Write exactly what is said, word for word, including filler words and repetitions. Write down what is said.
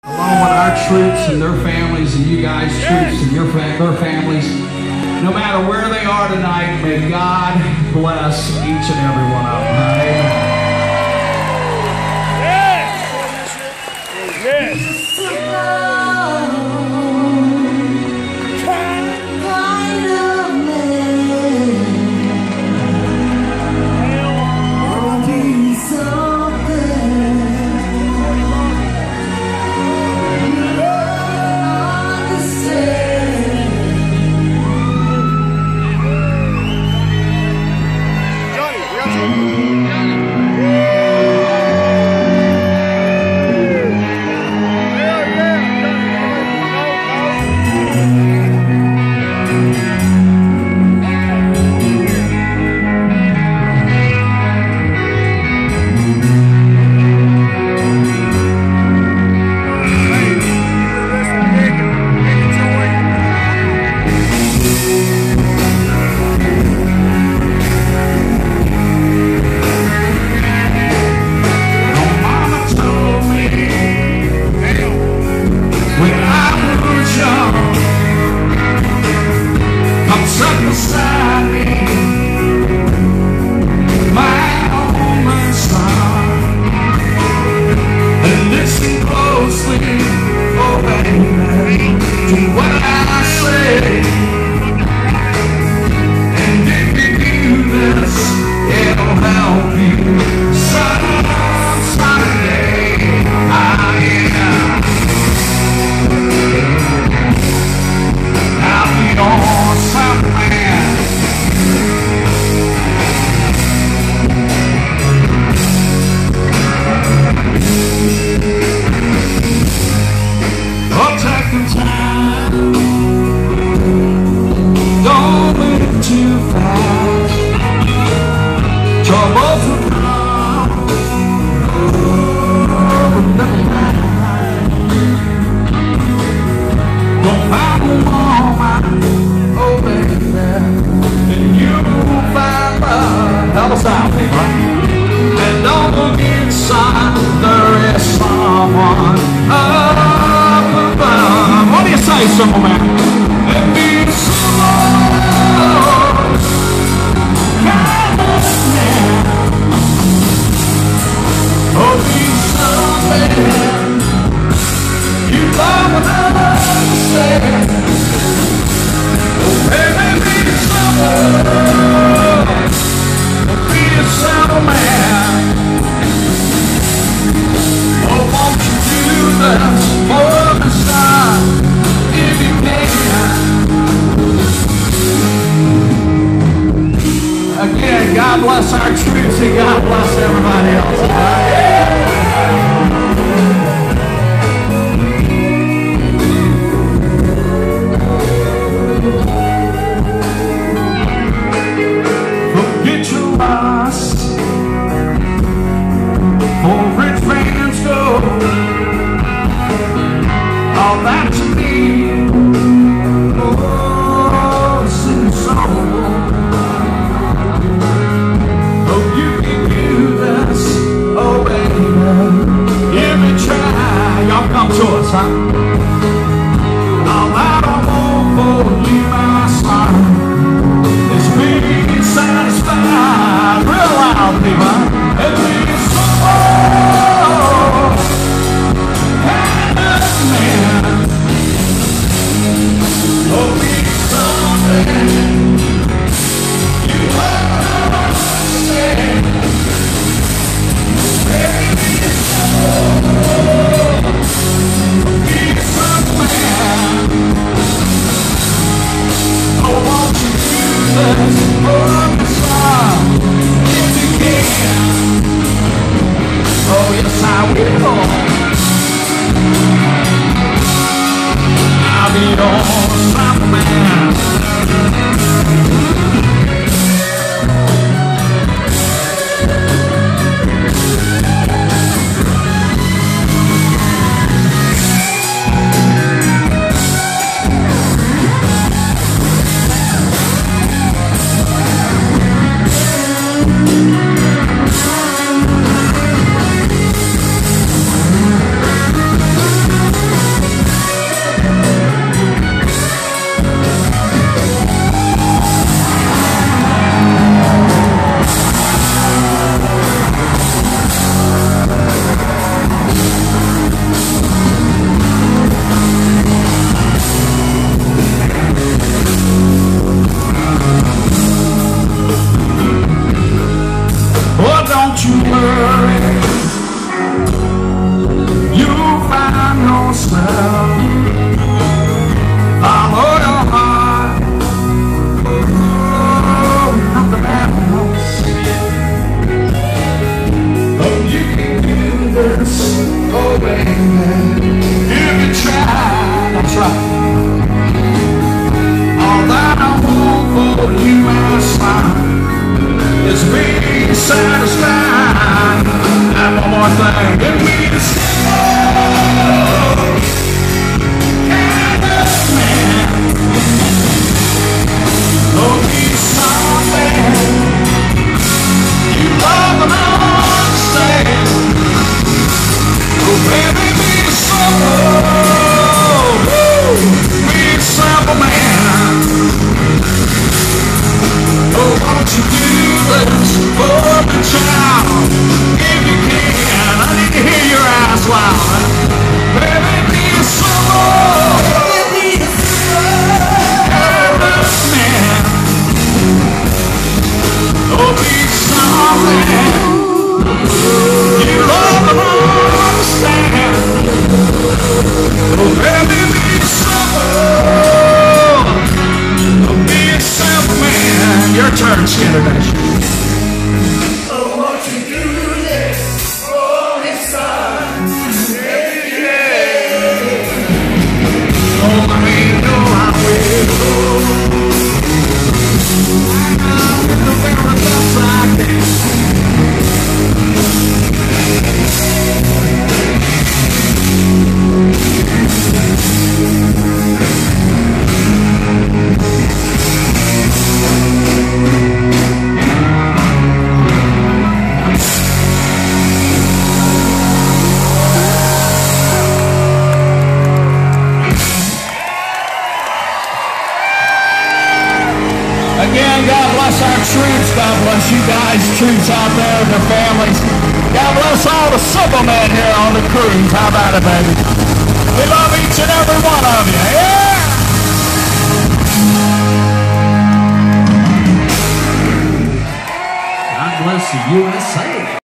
Along with our troops and their families, and you guys, troops and your fa their families, no matter where they are tonight, may God bless each and every one of them. Amen. Yes. Yes. God bless our troops and God bless everybody else. Forget your past, for rich man's gold. All that you need, oh, sin soul. Come to us, huh? All I want for you, my son, is being satisfied. Real loud, people. And being so kind of man. Oh, be something you understand. Baby, it's so God bless you guys, troops out there and their families. God bless all the Supermen here on the cruise. How about it, baby? We love each and every one of you. Yeah! God bless the U S A.